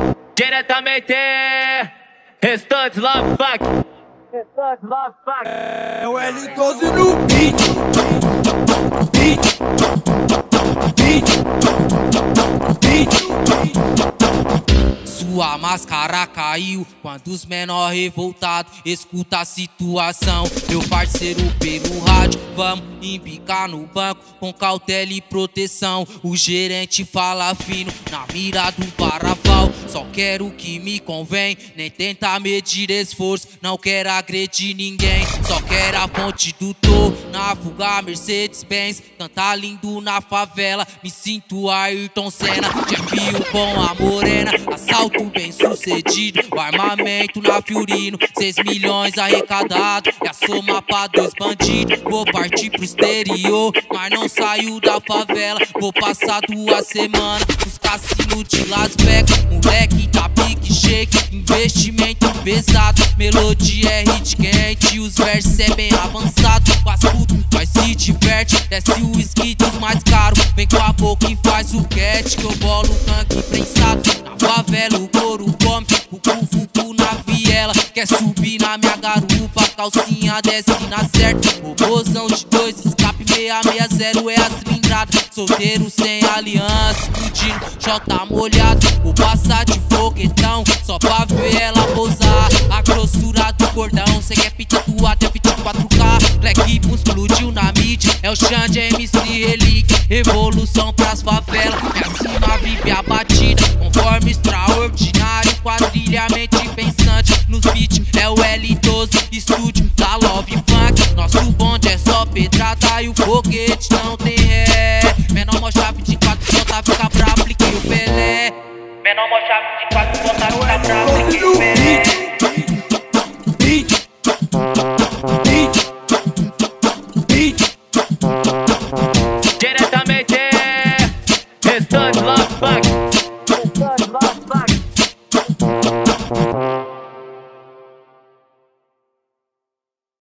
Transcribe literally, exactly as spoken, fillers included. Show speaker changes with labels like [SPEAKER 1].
[SPEAKER 1] Diretamente, Restantes Love Funk. Restantes Love Funk.
[SPEAKER 2] É o L doze no beat. Beat. Beat. Beat.
[SPEAKER 3] Sua máscara caiu quando os menor revoltados escuta a situação. Meu parceiro pelo rádio, vamos embicar no banco com cautela e proteção. O gerente fala fino na mira do paraval. Só quero o que me convém, nem tenta medir esforço. Não quero agredir ninguém, só quero a fonte do tô. Na fuga Mercedes-Benz, canta lindo na favela. Me sinto Ayrton Senna, de fio com a morena. Assalto bem sucedido, o armamento na Fiorino. Seis milhões arrecadado e a soma pra dois bandidos. Vou partir pro exterior, mas não saio da favela. Vou passar duas semanas nos cassinos de Las Vegas. Moleque da Big Shake, investimento pesado. Melodia é hit quente, os versos é bem avançado. Faz tudo, nós se diverte, desce o whisky dos mais caros. Vem com a boca e faz o cat, que eu bolo o tanque prensado. Na favela o couro come, fucu fucu na viela. Quer subir na minha garupa, calcinha desce na certa. Robôzão de dois, escape seis seis zero é a cilindrada. Solteiro sem aliança, explodindo, jota molhado. Vou passar de foguetão, só pra ver ela pousar. A grossura do cordão, cê quer pita tua até vinte e quatro K. Black Boom explodiu na mídia, é o Xande M C Relíquia. Revolução pras favelas, minha cima vive a batida. Conforme extraordinário, quadrilhamento pensante. Nos beats é o L doze, estúdio da Love Funk. Nosso bonde é só pedrada e o foguete não tem ré. Menor mó chave de quatro pontas, fica bravo, apliquei o Pelé. Menor mó chave de quatro pontas, fica bravo, apliquei o Pelé.